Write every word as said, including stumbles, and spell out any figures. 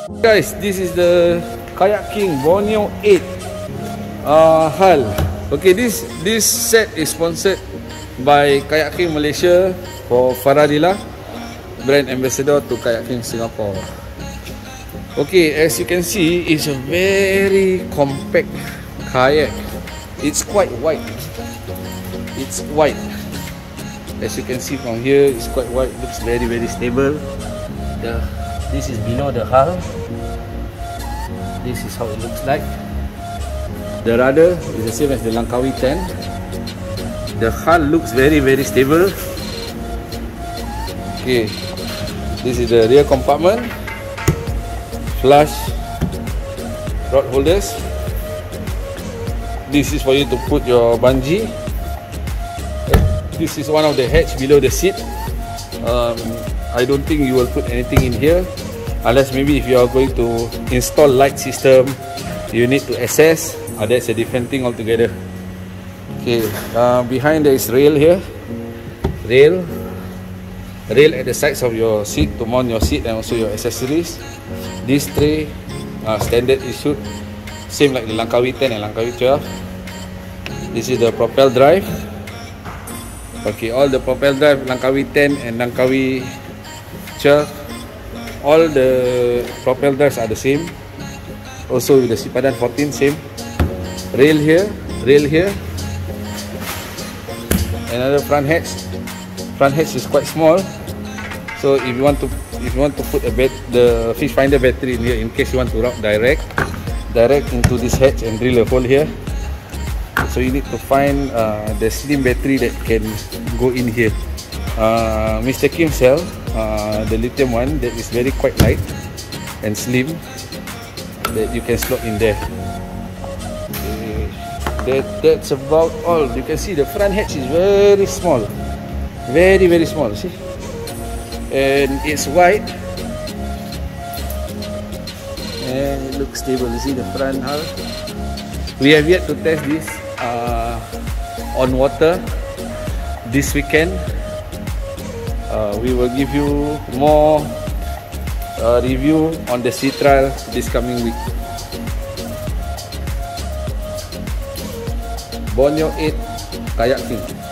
Guys, this is the KayaKIng Borneo eight uh, hull. Okay, this this set is sponsored by KayaKIng Malaysia for Faradila, brand ambassador to KayaKIng Singapore. Okay, as you can see, it's a very compact kayak. It's quite wide. It's wide. As you can see from here, it's quite wide. Looks very very stable. The this is below the hull. This is how it looks like. The rudder is the same as the Langkawi ten. The hull looks very very stable. Okay, this is the rear compartment. Flush rod holders. This is for you to put your bungee. This is one of the hatch below the seat. Um, I don't think you will put anything in here, unless maybe if you are going to install light system, you need to access. Uh, that's a different thing altogether. Okay, uh, behind there is rail here. Rail, rail at the sides of your seat to mount your seat and also your accessories. This tray, uh, standard issued, same like the Langkawi ten and Langkawi twelve. This is the propel drive. Okay, all the propel drive, Langkawi ten and Langkawi twelve, all the propel drives are the same. Also with the Sipadan fourteen, same. Rail here, rail here. Another front hatch. Front hatch is quite small, so if you want to if you want to put a bat the fish finder battery in here, in case you want to route direct direct into this hatch and drill a hole here, so you need to find uh, the slim battery that can go in here. uh, Mister Kim sell uh, the lithium one that is very quite light and slim, that you can slot in there. Okay. That, that's about all. You can see the front hatch is very small, very very small, see, and it's wide and it looks stable. You see the front hull. We have yet to test this uh, on water this weekend. Uh, we will give you more uh, review on the sea trial this coming week. Borneo eight KayaKIng.